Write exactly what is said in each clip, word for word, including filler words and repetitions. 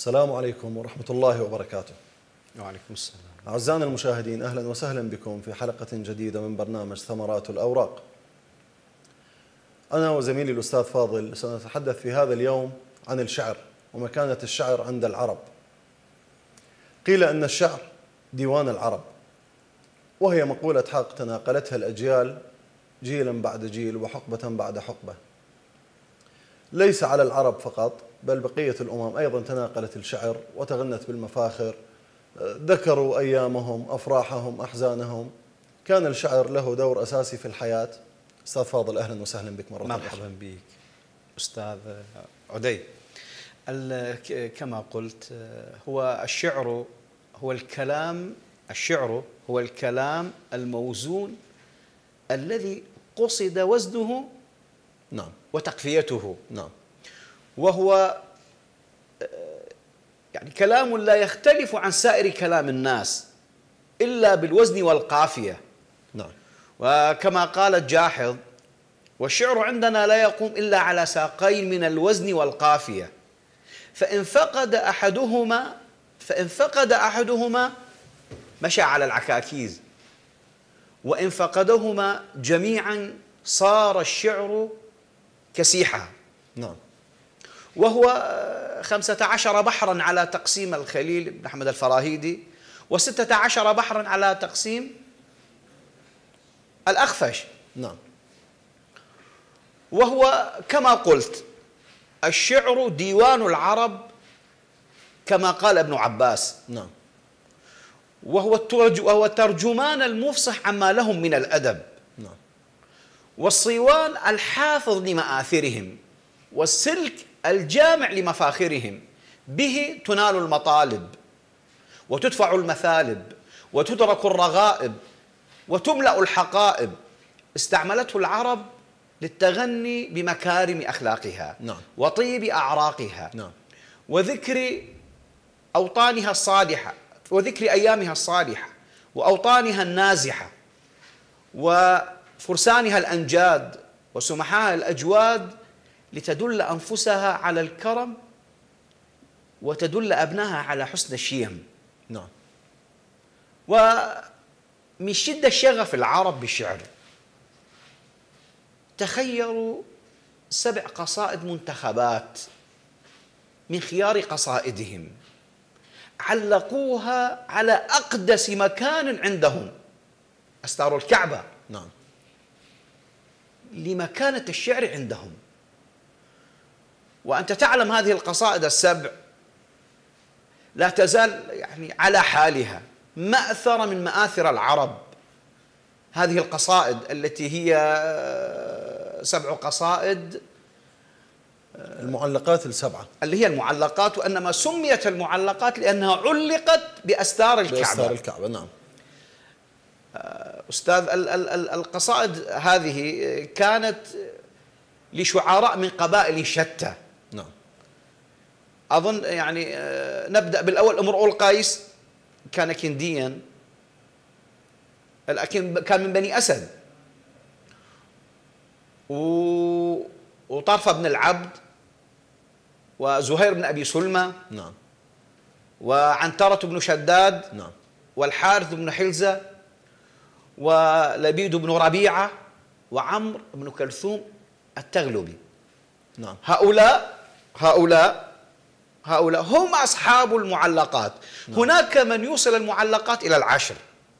السلام عليكم ورحمة الله وبركاته. وعليكم السلام. أعزائنا المشاهدين، أهلا وسهلا بكم في حلقة جديدة من برنامج ثمرات الأوراق. أنا وزميلي الأستاذ فاضل سنتحدث في هذا اليوم عن الشعر ومكانة الشعر عند العرب. قيل أن الشعر ديوان العرب، وهي مقولة حق تناقلتها الأجيال جيلا بعد جيل وحقبة بعد حقبة. ليس على العرب فقط، بل بقية الأمم أيضا تناقلت الشعر وتغنت بالمفاخر، ذكروا أيامهم، أفراحهم، أحزانهم. كان الشعر له دور أساسي في الحياة. أستاذ فاضل، أهلا وسهلا بك مرة أخرى. مرحبا بك أستاذ عدي. كما قلت، هو الشعر هو الكلام الشعر هو الكلام الموزون الذي قصد وزنه نعم وتقفيته. نعم. وهو يعني كلام لا يختلف عن سائر كلام الناس إلا بالوزن والقافية. نعم. وكما قال الجاحظ: والشعر عندنا لا يقوم إلا على ساقين من الوزن والقافية، فإن فقد أحدهما فإن فقد أحدهما مشى على العكاكيز، وإن فقدهما جميعا صار الشعر كسيحة. نعم. وهو خمسة عشر بحرا على تقسيم الخليل بن أحمد الفراهيدي، وستة عشر بحرا على تقسيم الأخفش. نعم. وهو كما قلت الشعر ديوان العرب كما قال ابن عباس. نعم. وهو وهو الترجمان المفصح عما لهم من الأدب. نعم. والصيوان الحافظ لمآثرهم، والسلك الجامع لمفاخرهم. به تنال المطالب وتدفع المثالب وتدرك الرغائب وتملأ الحقائب. استعملته العرب للتغني بمكارم أخلاقها. نعم. وطيب أعراقها. نعم. وذكر أوطانها الصالحة، وذكر أيامها الصالحة، وأوطانها النازحة، وفرسانها الأنجاد، وسمحاها الأجواد، لتدل أنفسها على الكرم وتدل أبنائها على حسن الشيم. نعم. ومن شدة شغف العرب بالشعر تخيروا سبع قصائد منتخبات من خيار قصائدهم، علقوها على أقدس مكان عندهم، أستار الكعبة. نعم. لمكانة الشعر عندهم. وأنت تعلم هذه القصائد السبع لا تزال يعني على حالها، مأثرة من مآثر العرب. هذه القصائد التي هي سبع قصائد، المعلقات السبعة اللي هي المعلقات، وإنما سميت المعلقات لأنها علقت بأستار الكعبة. بأستار الكعبة. نعم. أستاذ، القصائد هذه كانت لشعراء من قبائل شتى. نعم. أظن يعني نبدأ بالأول. امرؤ القيس كان كنديا، لكن كان من بني أسد. وطرفة بن العبد، وزهير بن أبي سلمى. نعم. وعنترة بن شداد. نعم. والحارث بن حلزة، ولبيد بن ربيعة، وعمرو بن كلثوم التغلبي. نعم. هؤلاء هؤلاء هؤلاء هم أصحاب المعلقات. نعم. هناك من يوصل المعلقات إلى العشر،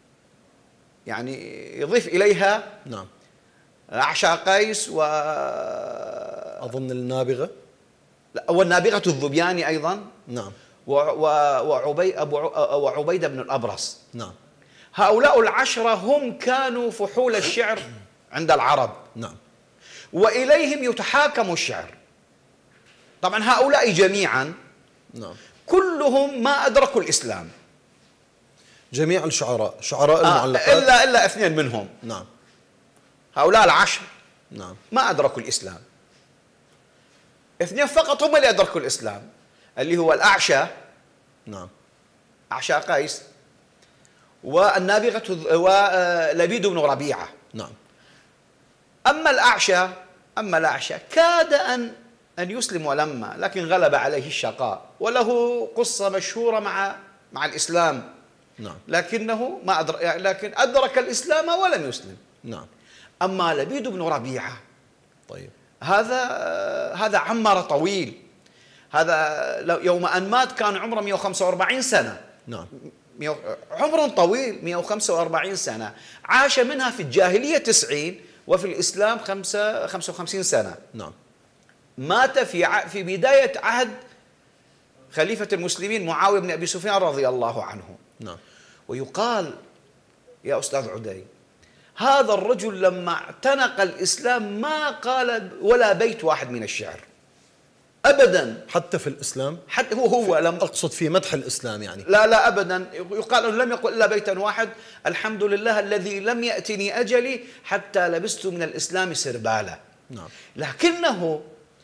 يعني يضيف إليها نعم أعشى قيس، و أظن النابغة، والنابغة الذبياني أيضا. نعم. وعبي أبو وعبيدة بن الأبرص. نعم. هؤلاء العشرة هم كانوا فحول الشعر عند العرب. نعم. وإليهم يتحاكم الشعر. طبعا هؤلاء جميعا نعم كلهم ما أدركوا الإسلام، جميع الشعراء شعراء آه المعلقات إلا إلا اثنين منهم. نعم. هؤلاء العشر نعم ما أدركوا الإسلام. اثنين فقط هم اللي أدركوا الإسلام، اللي هو الأعشى. نعم. أعشى قيس، والنابغة، ولبيد بن ربيعة. نعم. أما الأعشى أما الأعشى كاد أن أن يسلم ولما، لكن غلب عليه الشقاء، وله قصة مشهورة مع مع الإسلام. نعم. لكنه ما أدرك، لكن أدرك الإسلام ولم يسلم. نعم. أما لبيد بن ربيعة طيب، هذا هذا عمر طويل، هذا يوم أن مات كان عمره مئة وخمسة وأربعين سنة. نعم. عمر طويل، مئة وخمسة وأربعين سنة، عاش منها في الجاهلية تسعين وفي الإسلام خمسة خمسة وخمسين سنة. نعم. مات في في بداية عهد خليفة المسلمين معاوية بن أبي سفيان رضي الله عنه. نعم. ويقال يا أستاذ عدي، هذا الرجل لما اعتنق الإسلام ما قال ولا بيت واحد من الشعر أبدا، حتى في الإسلام، حتى هو هو لم أقصد في مدح الإسلام يعني. لا لا أبدا، يقال أنه لم يقل إلا بيتا واحد: الحمد لله الذي لم يأتني أجلي حتى لبست من الإسلام سربالا. نعم. لكنه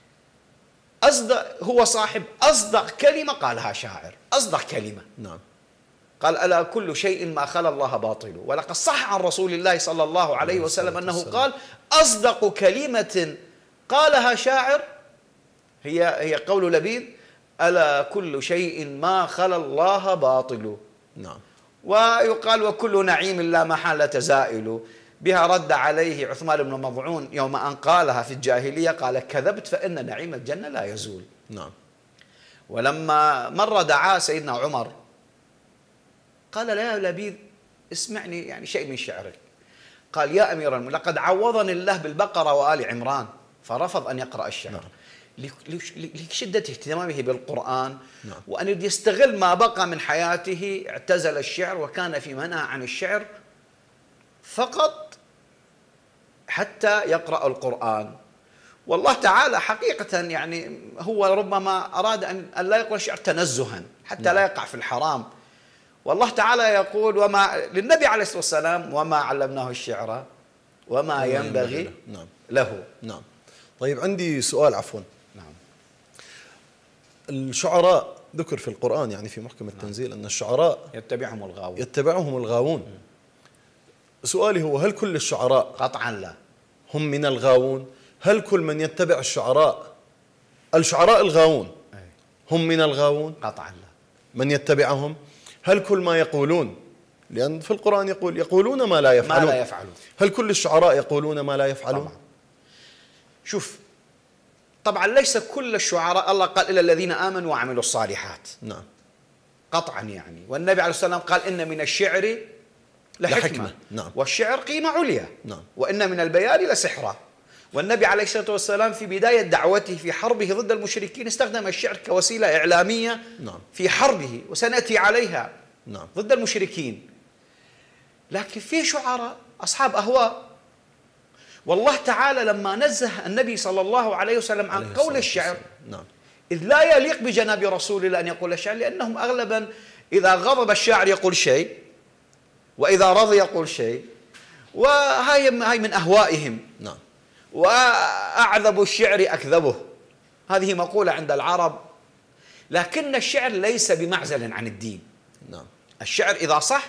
أصدق، هو صاحب أصدق كلمة قالها شاعر، أصدق كلمة. نعم. قال: ألا كل شيء ما خلا الله باطل. ولقد صح عن رسول الله صلى الله عليه وسلم أنه قال: أصدق كلمة قالها شاعر هي هي قول لبيد: ألا كل شيء ما خلا الله باطل. نعم. ويقال: وكل نعيم لا محالة زائل. بها رد عليه عثمان بن مضعون يوم أن قالها في الجاهلية، قال: كذبت فإن نعيم الجنة لا يزول. نعم. ولما مر دعاه سيدنا عمر قال: لا يا لبيد، اسمعني يعني شيء من شعرك. قال: يا أمير المؤمنين، لقد عوضني الله بالبقرة وآل عمران. فرفض أن يقرأ الشعر. نعم. لشدة اهتمامه بالقرآن. نعم. وأن يستغل ما بقى من حياته، اعتزل الشعر وكان في منع عن الشعر فقط حتى يقرأ القرآن. والله تعالى حقيقة يعني هو ربما أراد أن لا يقرأ الشعر تنزها حتى نعم. لا يقع في الحرام. والله تعالى يقول وما للنبي عليه الصلاة والسلام: وما علمناه الشعر وما ينبغي نعم. له. نعم. طيب، عندي سؤال عفوا. نعم. الشعراء ذكر في القرآن يعني في محكم التنزيل أن الشعراء يتبعهم الغاوون. يتبعهم الغاوون. سؤالي هو: هل كل الشعراء قطعا لا هم من الغاوون؟ هل كل من يتبع الشعراء الشعراء الغاوون هم من الغاوون؟ قطعا لا. من يتبعهم؟ هل كل ما يقولون، لأن في القرآن يقول يقولون ما لا يفعلون، ما لا يفعلون. هل كل الشعراء يقولون ما لا يفعلون؟ طبعا. شوف، طبعا ليس كل الشعراء، الله قال: إلا الذين آمنوا وعملوا الصالحات. نعم. قطعا يعني. والنبي عليه الصلاة والسلام قال: إن من الشعر لحكمة, لحكمة. نعم. والشعر قيمة عليا. نعم. وإن من البيان لسحرا. والنبي عليه الصلاة والسلام في بداية دعوته في حربه ضد المشركين استخدم الشعر كوسيلة إعلامية. نعم. في حربه، وسنأتي عليها. نعم. ضد المشركين. لكن في شعراء أصحاب أهواء. والله تعالى لما نزه النبي صلى الله عليه وسلم عن عليه قول الصلاة الشعر، نعم. إذ لا يليق بجناب رسول الله أن يقول الشعر، لأنهم أغلبا إذا غضب الشاعر يقول شيء، وإذا رضي يقول شيء، وهاي هاي من أهوائهم. نعم. وأعذب الشعر أكذبه، هذه مقولة عند العرب. لكن الشعر ليس بمعزل عن الدين. نعم. الشعر إذا صح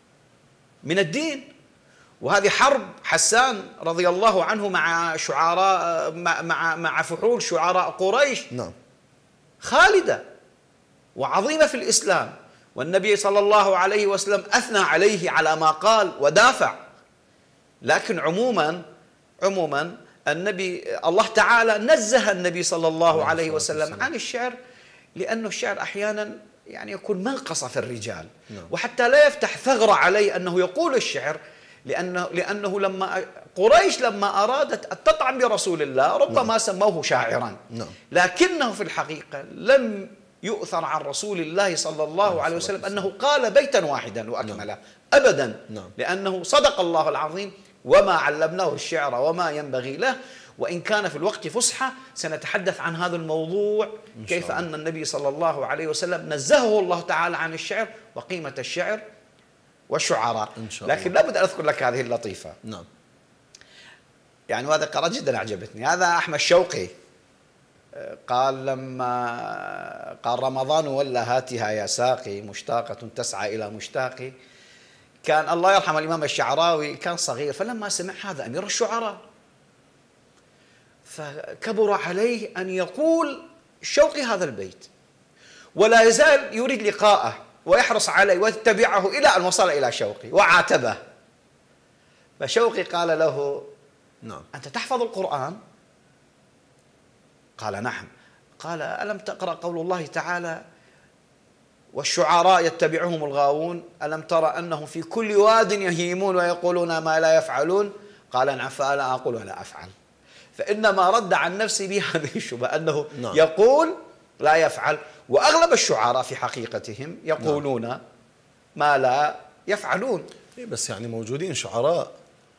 من الدين. وهذه حرب حسان رضي الله عنه مع شعراء مع مع فحول شعراء قريش. نعم. خالدة وعظيمة في الإسلام، والنبي صلى الله عليه وسلم أثنى عليه على ما قال ودافع. لكن عموما عموما النبي الله تعالى نزه النبي صلى الله عليه وسلم عن الشعر، لأنه الشعر أحيانا يعني يكون منقصة في الرجال. نعم. وحتى لا يفتح ثغرة عليه أنه يقول الشعر، لأنه لأنه لما قريش لما أرادت أن تطعن برسول الله ربما نعم. سموه شاعرا. نعم. لكنه في الحقيقة لم يؤثر عن رسول الله صلى الله عليه وسلم أنه قال بيتا واحدا وأكمله. نعم. أبدا. نعم. لأنه صدق الله العظيم: وما علمناه الشعر وما ينبغي له. وإن كان في الوقت فسحة سنتحدث عن هذا الموضوع، كيف أن النبي صلى الله عليه وسلم نزهه الله تعالى عن الشعر وقيمة الشعر والشعراء. لكن لابد أن أذكر لك هذه اللطيفة. نعم. يعني وهذا قرأت جدا أعجبتني. هذا أحمد شوقي قال لما قال: رمضان ولا هاتها يا ساقي، مشتاقة تسعى إلى مشتاقي. كان الله يرحم الإمام الشعراوي كان صغير، فلما سمع هذا أمير الشعراء فكبر عليه أن يقول شوقي هذا البيت، ولا يزال يريد لقاءه ويحرص عليه ويتبعه إلى أن وصل إلى شوقي وعاتبه. فشوقي قال له: نعم. أنت تحفظ القرآن؟ قال: نعم. قال: ألم تقرأ قول الله تعالى: والشعراء يتبعهم الغاوون، ألم ترى أنهم في كل واد يهيمون ويقولون ما لا يفعلون؟ قال: نعم. فأنا أقول ولا أفعل. فإنما رد عن نفسي بهذه الشبهة أنه نعم. يقول لا يفعل، وأغلب الشعراء في حقيقتهم يقولون نعم. ما لا يفعلون. بس يعني موجودين شعراء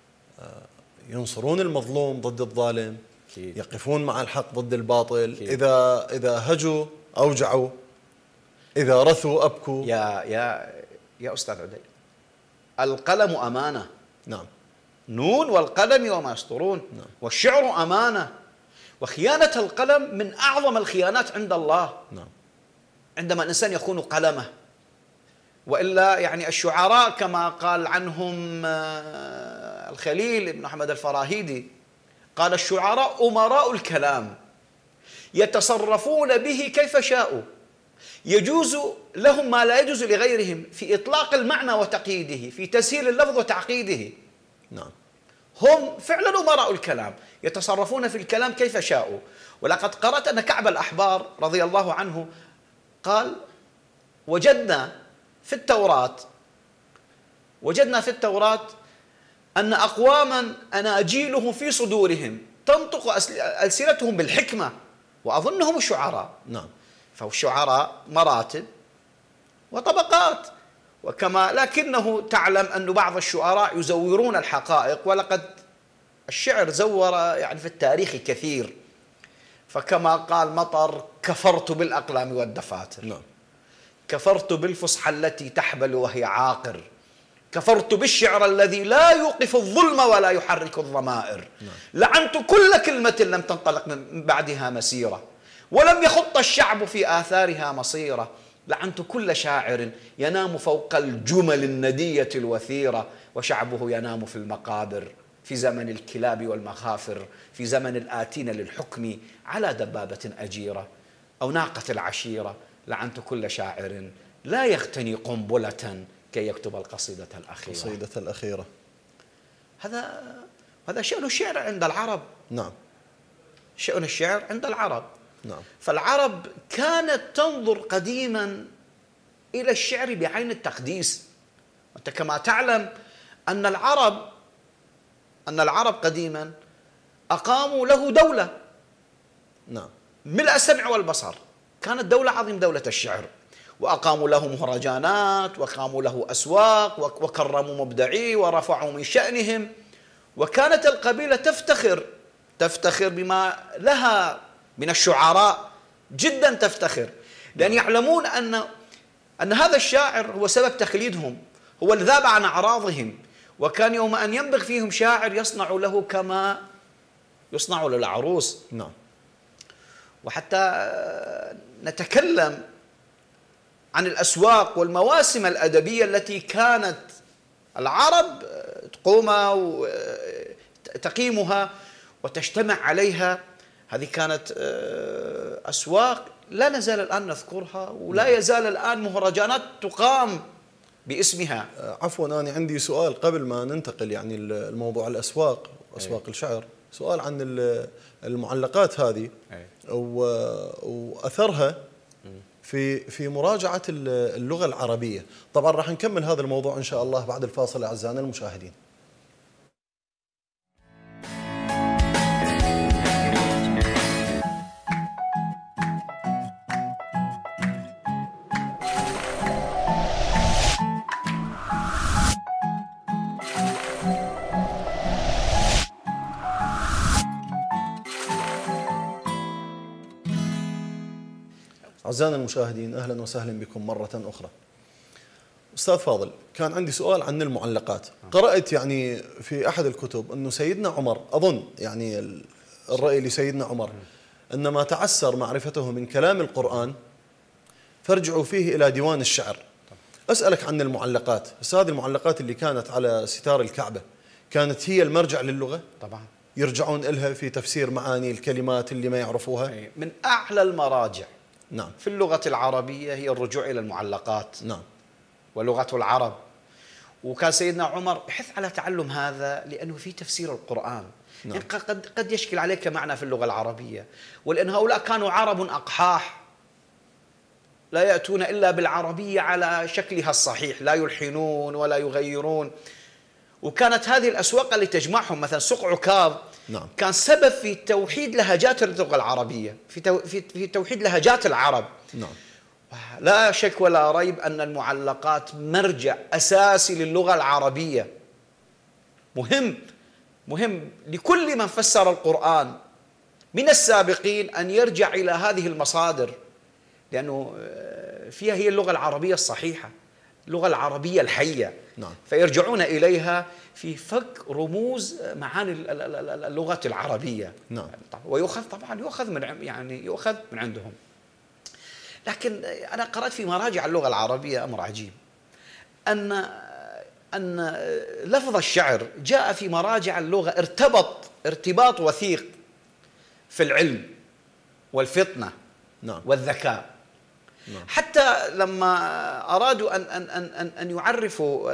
ينصرون المظلوم ضد الظالم، كيد. يقفون مع الحق ضد الباطل، كيد. إذا إذا هجوا أوجعوا، إذا رثوا أبكوا. يا يا يا أستاذ عدي، القلم أمانة. نعم. نون والقلم وما يسطرون. نعم. والشعر أمانة، وخيانة القلم من أعظم الخيانات عند الله. نعم. عندما الإنسان يخون قلمه. وإلا يعني الشعراء كما قال عنهم الخليل بن أحمد الفراهيدي، قال: الشعراء أمراء الكلام يتصرفون به كيف شاءوا، يجوز لهم ما لا يجوز لغيرهم في إطلاق المعنى وتقييده، في تسهيل اللفظ وتعقيده. نعم. هم فعلا أمراء الكلام يتصرفون في الكلام كيف شاءوا. ولقد قرأت أن كعب الأحبار رضي الله عنه قال: وجدنا في التوراة وجدنا في التوراة أن أقواما أناجيلهم في صدورهم تنطق ألسنتهم بالحكمة، وأظنهم الشعراء. نعم. فالشعراء مراتب وطبقات، وكما لكنه تعلم أن بعض الشعراء يزورون الحقائق، ولقد الشعر زور يعني في التاريخ كثير. فكما قال مطر: كفرت بالأقلام والدفاتر. نعم. كفرت بالفصحى التي تحبل وهي عاقر. كفرت بالشعر الذي لا يوقف الظلم ولا يحرك الضمائر. نعم. لعنت كل كلمة لم تنطلق من بعدها مسيرة، ولم يخط الشعب في آثارها مصيرة. لعنت كل شاعر ينام فوق الجمل الندية الوثيرة، وشعبه ينام في المقابر، في زمن الكلاب والمخافر، في زمن الآتين للحكم على دبابة أجيرة أو ناقة العشيرة. لعنت كل شاعر لا يغتني قنبلة كي يكتب القصيدة الأخيرة. القصيدة الأخيرة. هذا هذا شأن الشعر عند العرب. نعم. شأن الشعر عند العرب. نعم. فالعرب كانت تنظر قديما إلى الشعر بعين التقديس. أنت كما تعلم أن العرب أن العرب قديما أقاموا له دولة. نعم. ملء السمع والبصر، كانت دولة عظيم، دولة الشعر، وأقاموا له مهرجانات، وأقاموا له أسواق، وكرموا مبدعيه ورفعوا من شأنهم. وكانت القبيلة تفتخر تفتخر بما لها من الشعراء، جدا تفتخر، لأن يعلمون أن أن هذا الشاعر هو سبب تخليدهم، هو الذاب عن أعراضهم. وكان يوم أن ينبغ فيهم شاعر يصنع له كما يصنع للعروس. نعم. وحتى نتكلم عن الأسواق والمواسم الأدبية التي كانت العرب تقوم تقيمها وتجتمع عليها. هذه كانت أسواق لا نزال الآن نذكرها، ولا يزال الآن مهرجانات تقام باسمها. عفوا، أنا عندي سؤال قبل ما ننتقل يعني الموضوع الأسواق، أسواق أي. الشعر. سؤال عن المعلقات هذه أي. وأثرها في في مراجعة اللغة العربية. طبعا راح نكمل هذا الموضوع إن شاء الله بعد الفاصل أعزائنا المشاهدين. أعزائنا المشاهدين، أهلا وسهلا بكم مرة أخرى. أستاذ فاضل، كان عندي سؤال عن المعلقات. قرأت يعني في أحد الكتب أنه سيدنا عمر، أظن يعني الرأي لسيدنا عمر، أن ما تعسر معرفته من كلام القرآن فارجعوا فيه إلى ديوان الشعر. أسألك عن المعلقات. بس هذه المعلقات اللي كانت على ستار الكعبة كانت هي المرجع للغة؟ طبعا. يرجعون إلها في تفسير معاني الكلمات اللي ما يعرفوها؟ من أعلى المراجع نعم في اللغة العربية هي الرجوع إلى المعلقات. نعم. ولغة العرب. وكان سيدنا عمر يحث على تعلم هذا لأنه في تفسير القرآن. نعم. يعني قد قد يشكل عليك معنى في اللغة العربية، ولأن هؤلاء كانوا عرب أقحاح لا يأتون إلا بالعربية على شكلها الصحيح، لا يلحنون ولا يغيرون. وكانت هذه الأسواق اللي تجمعهم، مثلا سوق عكاظ نعم. كان سبب في توحيد لهجات اللغة العربية، في تو في في توحيد لهجات العرب. نعم. لا شك ولا ريب أن المعلقات مرجع أساسي للغة العربية، مهم مهم لكل من فسر القرآن من السابقين أن يرجع إلى هذه المصادر، لأنه فيها هي اللغة العربية الصحيحة، اللغة العربية الحية. نعم. فيرجعون إليها في فك رموز معاني اللغة العربية. نعم. ويؤخذ طبعا يؤخذ من يعني يؤخذ من عندهم. لكن أنا قرأت في مراجع اللغة العربية أمر عجيب، أن أن لفظ الشعر جاء في مراجع اللغة ارتبط ارتباط وثيق في العلم والفطنة نعم. والذكاء. نعم. حتى لما أرادوا أن أن أن أن يعرفوا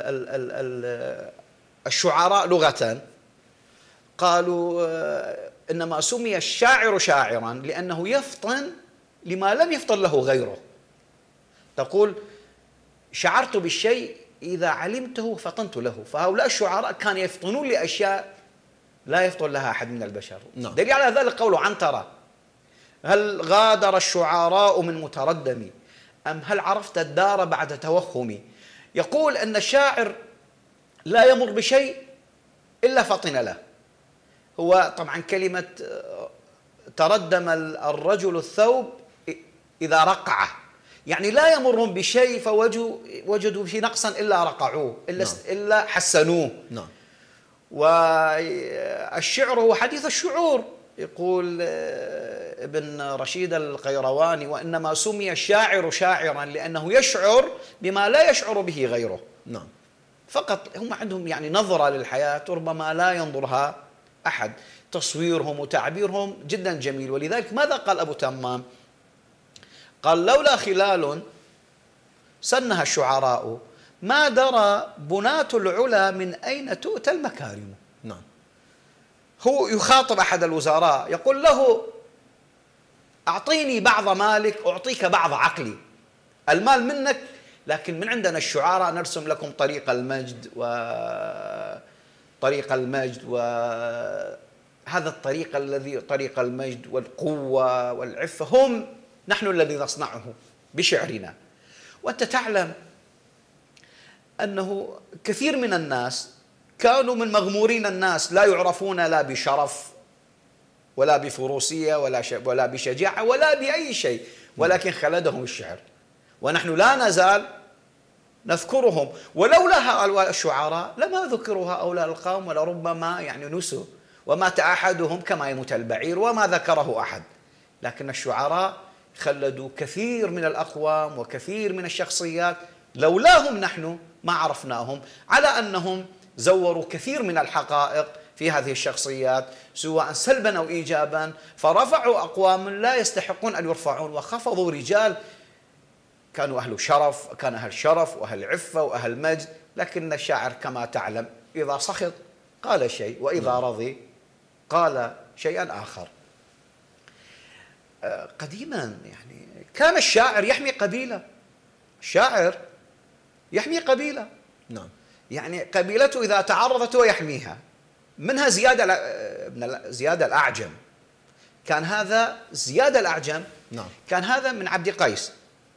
الشعراء لغة قالوا إنما سمي الشاعر شاعرا لأنه يفطن لما لم يفطن له غيره. تقول شعرت بالشيء إذا علمته فطنت له، فهؤلاء الشعراء كانوا يفطنون لأشياء لا يفطن لها أحد من البشر. نعم. دليل على ذلك قول عنترة: هل غادر الشعراء من متردم أم هل عرفت الدار بعد توهمي. يقول أن الشاعر لا يمر بشيء إلا فطن له. هو طبعا كلمة تردم الرجل الثوب إذا رقعه، يعني لا يمرهم بشيء فوجدوا في نقصا إلا رقعوه إلا, نعم. إلا حسنوه. نعم. والشعر هو حديث الشعور. يقول ابن رشيد القيرواني: وإنما سمي الشاعر شاعرا لأنه يشعر بما لا يشعر به غيره. نعم. فقط هم عندهم يعني نظرة للحياة ربما لا ينظرها أحد. تصويرهم وتعبيرهم جدا جميل. ولذلك ماذا قال أبو تمام؟ قال: لولا خلال سنها الشعراء ما درى بناة العلا من أين تؤتى المكارم. نعم. هو يخاطب أحد الوزراء يقول له: أعطيني بعض مالك أعطيك بعض عقلي. المال منك، لكن من عندنا الشعراء نرسم لكم طريق المجد وطريق المجد وهذا الطريق الذي طريق المجد والقوة والعفة هم نحن الذي نصنعه بشعرنا. وأنت تعلم أنه كثير من الناس كانوا من مغمورين الناس، لا يعرفون لا بشرف ولا بفروسية ولا ولا بشجاعة ولا بأي شيء، ولكن خلدهم الشعر، ونحن لا نزال نذكرهم. ولولا هؤلاء الشعراء لما ذكروا هؤلاء القوم، ولربما يعني نسوا، ومات أحدهم كما يموت البعير وما ذكره أحد. لكن الشعراء خلدوا كثير من الأقوام وكثير من الشخصيات، لولاهم نحن ما عرفناهم، على أنهم زوروا كثير من الحقائق في هذه الشخصيات سواء سلبا أو إيجابا، فرفعوا أقوام لا يستحقون أن يرفعون، وخفضوا رجال كانوا أهل شرف، كان أهل شرف وأهل عفة وأهل مجد. لكن الشاعر كما تعلم إذا سخط قال شيء، وإذا رضي قال شيئا آخر. قديما يعني كان الشاعر يحمي قبيلة، الشاعر يحمي قبيلة. نعم. يعني قبيلته إذا تعرضت هو يحميها. منها زيادة من زيادة الأعجم، كان هذا زيادة الأعجم. نعم. كان هذا من عبد قيس.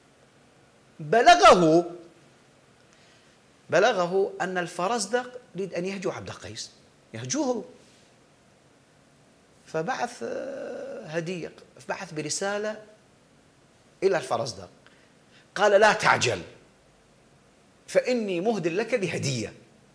بلغه بلغه أن الفرزدق يريد أن يهجو عبد قيس، يهجوه، فبعث هدية، بعث برسالة إلى الفرزدق قال: لا تعجل فإني مهد لك بهدية.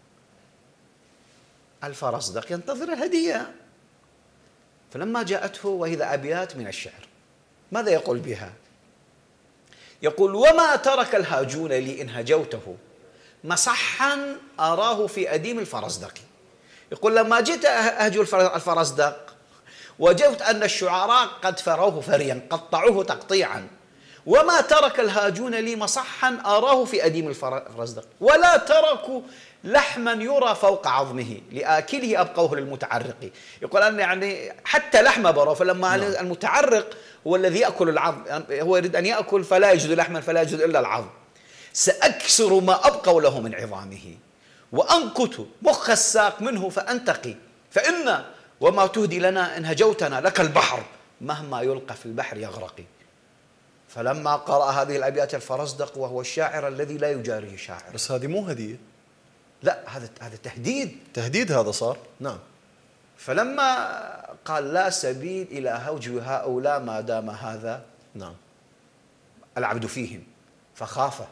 الفرزدق ينتظر الهدية، فلما جاءته وإذا أبيات من الشعر، ماذا يقول بها؟ يقول: وما ترك الهاجون لي إن هجوته مصحا أراه في أديم الفرزدق. يقول لما جئت أهجو الفرزدق وجدت أن الشعراء قد فروه فريا، قطعوه تقطيعا، وما ترك الهاجون لي مصحا أراه في أديم الفرزدق، ولا تركوا لحما يرى فوق عظمه لآكله أبقوه للمتعرق. يقول أن يعني حتى لحم بروا، فلما نعم. المتعرق هو الذي يأكل العظم، هو يريد أن يأكل فلا يجد لحما فلا يجد إلا العظم. سأكسر ما أبقوا له من عظامه وأنكت مخ الساق منه فأنتقي، فإن وما تهدي لنا إن هجوتنا لك البحر مهما يلقى في البحر يغرق. فلما قرأ هذه الأبيات الفرزدق وهو الشاعر الذي لا يجاريه شاعر. بس هذه مو هدية، لا هذا هذا تهديد، تهديد هذا صار. نعم. فلما قال لا سبيل إلى هوج هؤلاء ما دام هذا نعم العبد فيهم فخاف.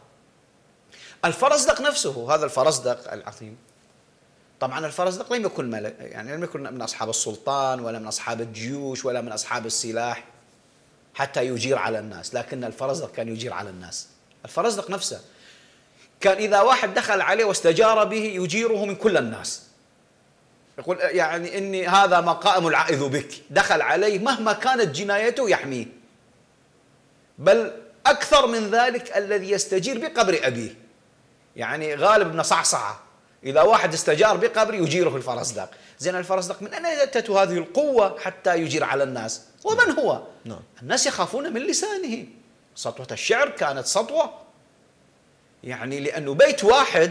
الفرزدق نفسه، هذا الفرزدق العظيم، طبعا الفرزدق لم يكن ملك، يعني لم يكن من أصحاب السلطان ولا من أصحاب الجيوش ولا من أصحاب السلاح حتى يجير على الناس، لكن الفرزدق كان يجير على الناس. الفرزدق نفسه كان إذا واحد دخل عليه واستجار به يجيره من كل الناس. يقول يعني إني هذا مقام العائذ بك، دخل عليه مهما كانت جنايته يحميه، بل أكثر من ذلك الذي يستجير بقبر أبيه، يعني غالب بن صعصعة إذا واحد استجار بقبر يجيره الفرزدق. زين الفرزدق من أين أتته هذه القوة حتى يجير على الناس؟ ومن هو؟ نعم. الناس يخافون من لسانه. سطوة الشعر كانت سطوة، يعني لأنه بيت واحد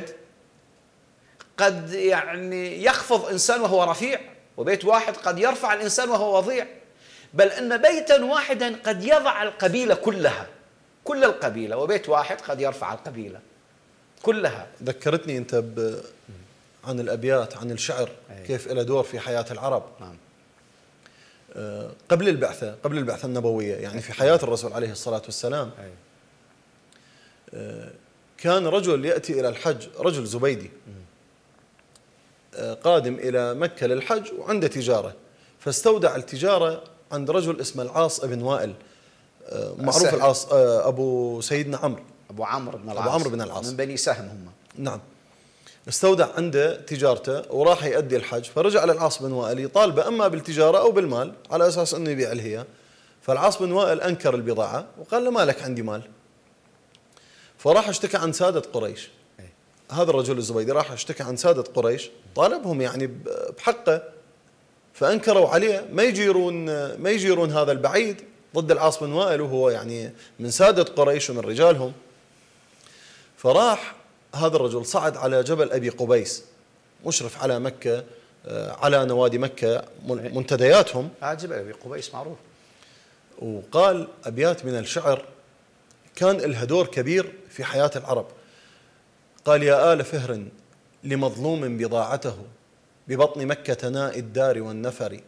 قد يعني يخفض إنسان وهو رفيع، وبيت واحد قد يرفع الإنسان وهو وضيع، بل أن بيتا واحدا قد يضع القبيلة كلها، كل القبيلة، وبيت واحد قد يرفع القبيلة كلها. ذكرتني أنت ب... عن الأبيات، عن الشعر أي. كيف له دور في حياة العرب. نعم. أه قبل البعثة، قبل البعثة النبوية، يعني في حياة الرسول عليه الصلاة والسلام أي. أه كان رجل يأتي إلى الحج، رجل زبيدي أه قادم إلى مكة للحج وعنده تجارة، فاستودع التجارة عند رجل اسمه العاص بن وائل، أه معروف العاص أه أبو سيدنا عمرو، أبو عمرو بن العاص، أبو عمرو بن العاص من بني سهم هم. نعم. استودع عنده تجارته وراح يؤدي الحج، فرجع للعاص بن وائل يطالبه اما بالتجاره او بالمال على اساس انه يبيع الهيا. فالعاص بن وائل انكر البضاعه وقال له ما لك عندي مال. فراح اشتكى عن ساده قريش. هذا الرجل الزبيدي راح اشتكى عن ساده قريش، طالبهم يعني بحقه، فانكروا عليه، ما يجيرون ما يجيرون هذا البعيد ضد العاص بن وائل وهو يعني من ساده قريش ومن رجالهم. فراح هذا الرجل صعد على جبل أبي قبيس مشرف على مكة، على نوادي مكة منتدياتهم. آه جبل أبي قبيس معروف. وقال أبيات من الشعر كان لها دور كبير في حياة العرب. قال يا آل فهر لمظلوم بضاعته ببطن مكة ناء الدار والنفر،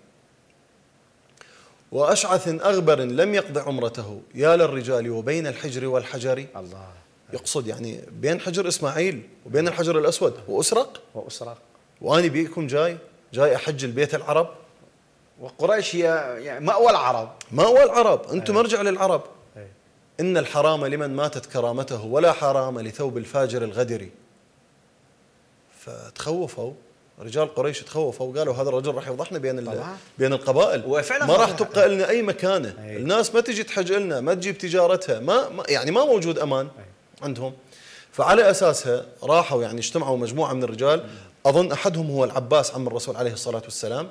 وأشعث أغبر لم يقض عمرته يا للرجال وبين الحجر والحجر. الله. يقصد يعني بين حجر إسماعيل وبين الحجر الأسود وأسرق وأسرق وأنا بيكم جاي جاي أحج البيت العرب، وقريش هي يعني مأوى العرب، مأوى العرب، أنتم أي. مرجع للعرب. أي. إن الحرام لمن ماتت كرامته ولا حرام لثوب الفاجر الغدر. فتخوفوا رجال قريش، تخوفوا وقالوا هذا الرجل راح يفضحنا بين بين القبائل، ما راح تبقى لنا أي مكانة. أي. الناس ما تجي تحج لنا، ما تجيب تجارتها، ما, ما يعني ما موجود أمان. أي. عندهم. فعلى أساسها راحوا يعني اجتمعوا مجموعة من الرجال، أظن أحدهم هو العباس عم الرسول عليه الصلاة والسلام،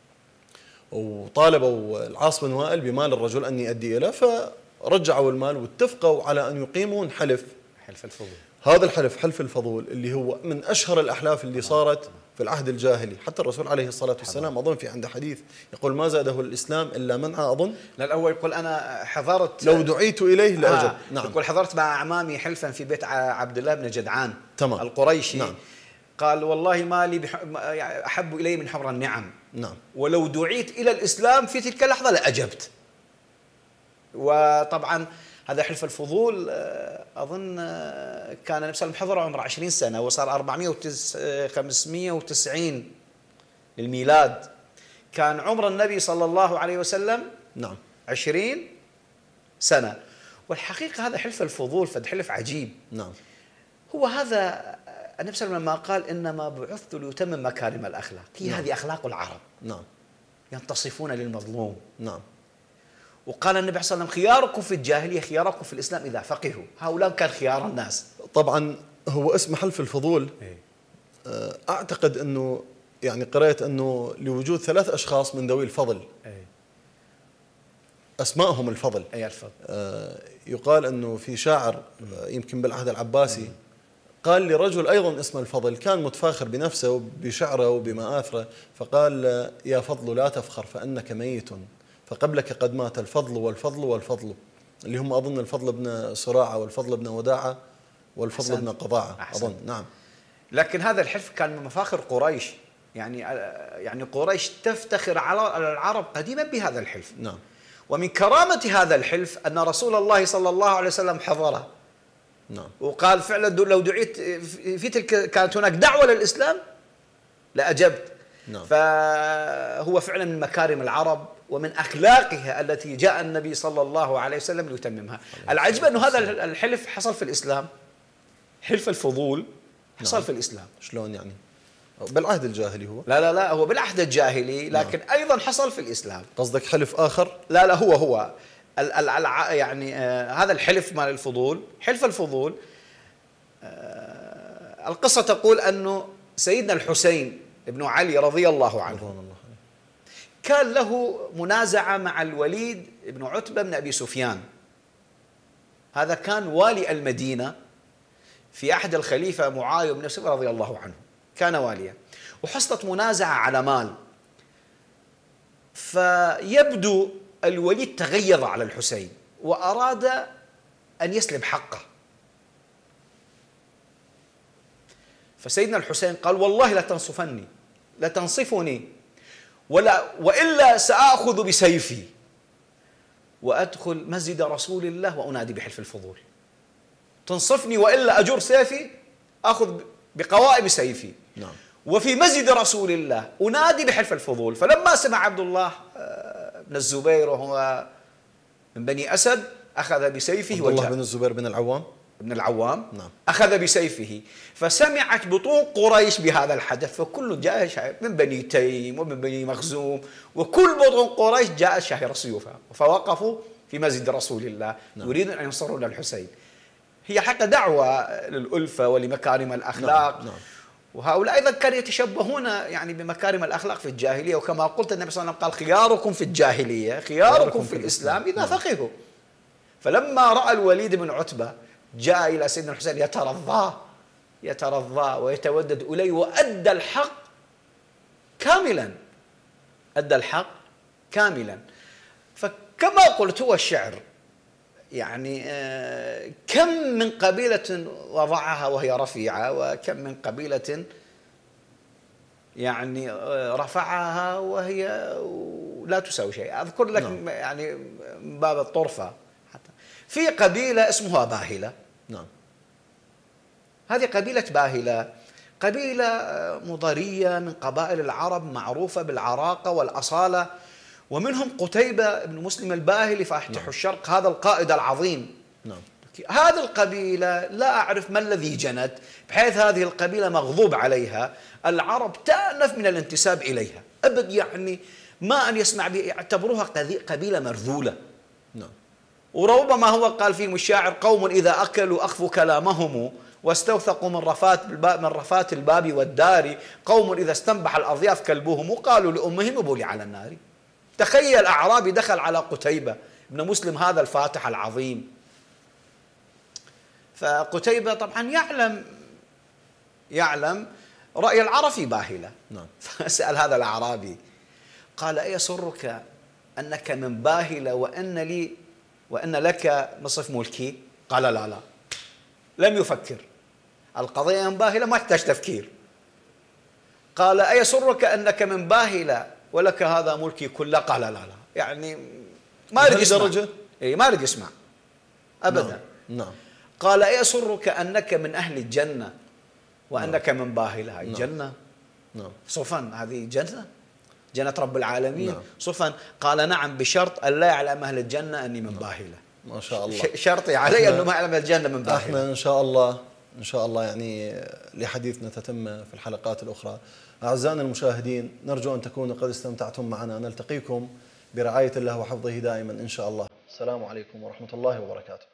وطالبوا العاص بن وائل بمال الرجل أن يؤدي إليه، فرجعوا المال واتفقوا على أن يقيمون حلف، حلف الفضول. هذا الحلف حلف الفضول اللي هو من أشهر الأحلاف اللي صارت في العهد الجاهلي. حتى الرسول عليه الصلاة والسلام أظن في عنده حديث يقول ما زاده الإسلام إلا منع، أظن لا الأول يقول أنا حضرت لو دعيت إليه لأجب. آه نعم. يقول حضرت مع أعمامي حلفا في بيت عبد الله بن جدعان تمام. القريشي. نعم. قال والله ما لي بح... أحب إلي من حمر النعم. نعم. ولو دعيت إلى الإسلام في تلك اللحظة لأجبت. وطبعا هذا حلف الفضول أظن كان النبي صلى الله عليه وسلم حضره عمره عشرين سنة وصار أربعمائة وخمسمائة وتسعين للميلاد. كان عمر النبي صلى الله عليه وسلم نعم عشرين سنة. والحقيقة هذا حلف الفضول فد حلف عجيب. نعم. هو هذا النبي صلى الله عليه وسلم لما قال إنما بعثت لأتمم مكارم الأخلاق، هي نعم. هذه أخلاق العرب. نعم. ينتصفون للمظلوم. نعم. وقال النبي صلى الله عليه وسلم خياركم في الجاهلية خياركم في الإسلام إذا فقهوا. هؤلاء كان خيار الناس. طبعا هو اسم حلف الفضول، أعتقد أنه يعني قرأت أنه لوجود ثلاث أشخاص من ذوي الفضل أسمائهم الفضل. أي الفضل. يقال أنه في شاعر يمكن بالعهد العباسي قال لرجل أيضا اسمه الفضل، كان متفاخر بنفسه وبشعره وبمآثره، فقال يا فضل لا تفخر فأنك ميت فقبلك قد مات الفضل والفضل والفضل، اللي هم أظن الفضل بن صراعة والفضل بن وداعة والفضل بن قضاعة أظن. نعم. لكن هذا الحلف كان من مفاخر قريش، يعني يعني قريش تفتخر على العرب قديما بهذا الحلف. نعم. ومن كرامة هذا الحلف أن رسول الله صلى الله عليه وسلم حضره. نعم. وقال فعلا لو دعيت في تلك كانت هناك دعوة للإسلام لأجبت. نعم. فهو فعلا من مكارم العرب ومن أخلاقها التي جاء النبي صلى الله عليه وسلم ليتممها. العجيب أنه هذا الحلف حصل في الإسلام، حلف الفضول حصل. نعم. في الإسلام. شلون يعني؟ بالعهد الجاهلي هو؟ لا لا لا هو بالعهد الجاهلي، لكن نعم. أيضا حصل في الإسلام. قصدك حلف آخر؟ لا لا هو هو ال ال ال يعني آه هذا الحلف مال الفضول، حلف الفضول. آه القصة تقول أنه سيدنا الحسين ابن علي رضي الله عنه الله. كان له منازعة مع الوليد بن عتبة بن أبي سفيان. هذا كان والي المدينة في عهد الخليفة معاوية بن سفيان رضي الله عنه، كان واليا، وحصلت منازعة على مال. فيبدو الوليد تغيظ على الحسين وأراد أن يسلب حقه. فسيدنا الحسين قال والله لا تنصفني لا تنصفني ولا وإلا سآخذ بسيفي وأدخل مسجد رسول الله وأنادي بحلف الفضول. تنصفني وإلا أجر سيفي، أخذ بقوائم سيفي. نعم. وفي مسجد رسول الله أنادي بحلف الفضول. فلما سمع عبد الله بن الزبير وهو من بني أسد أخذ بسيفه. عبد الله بن الزبير بن العوام بن العوام. نعم. أخذ بسيفه. فسمعت بطون قريش بهذا الحدث، فكل جاء شاهر من بني تيم ومن بني مخزوم، وكل بطون قريش جاء شاهر سيوفها، فوقفوا في مسجد رسول الله. نعم. يريدون أن ينصرون الحسين. هي حتى دعوة للألفة ولمكارم الأخلاق. نعم. نعم. وهؤلاء أيضا كانوا يتشبهون يعني بمكارم الأخلاق في الجاهلية، وكما قلت النبي صلى الله عليه وسلم قال خياركم في الجاهلية خياركم في الإسلام إذا فقهوا. فلما رأى الوليد بن عتبة جاء إلى سيدنا الحسين يترضاه يترضاه ويتودد إليه، وأدى الحق كاملا أدى الحق كاملا. فكما قلت هو الشعر يعني كم من قبيلة وضعها وهي رفيعة، وكم من قبيلة يعني رفعها وهي لا تساوي شيء. أذكر لك نعم. يعني من باب الطرفة، حتى في قبيلة اسمها باهلة. نعم. هذه قبيلة باهلة قبيلة مضرية من قبائل العرب معروفة بالعراقة والأصالة، ومنهم قتيبة بن مسلم الباهلي فاتح نعم. الشرق، هذا القائد العظيم. نعم. هذه القبيلة لا أعرف ما الذي جنت بحيث هذه القبيلة مغضوب عليها، العرب تأنف من الانتساب إليها أبد، يعني ما أن يسمع به، يعتبروها قبيلة مرذولة. نعم. وربما هو قال فيهم الشاعر قوم إذا أكلوا أخفوا كلامهم واستوثقوا من رفات من رفات الباب والدار، قوم إذا استنبح الأضياف كلبهم وقالوا لأمهم بولي على النار. تخيل أعرابي دخل على قتيبة بن مسلم هذا الفاتح العظيم، فقتيبة طبعا يعلم يعلم رأي العرب في باهلة. نعم. فسأل هذا الأعرابي قال أيسرك أنك من باهلة وأن لي وأن لك نصف ملكي؟ قال لا لا، لم يفكر، القضية من باهلة ما تحتاج تفكير. قال أيسرك أنك من باهلة ولك هذا ملكي كله؟ قال لا لا، يعني ما يريد يسمع. إيه ما يريد يسمع أبدا. نعم. نعم. قال أيسرك أنك من أهل الجنة وأنك نعم. من باهلة؟ هذه نعم. جنة. نعم. صفا هذه جنة جنة رب العالمين. نعم. صفا قال نعم بشرط أن لا يعلم أهل الجنة أني من باهلة. ما شاء الله. شرطي علي أنه ما يعلم الجنة من باهلة. احنا إن شاء الله إن شاء الله يعني لحديثنا تتم في الحلقات الأخرى. أعزائنا المشاهدين، نرجو أن تكونوا قد استمتعتم معنا. نلتقيكم برعاية الله وحفظه دائما إن شاء الله. السلام عليكم ورحمة الله وبركاته.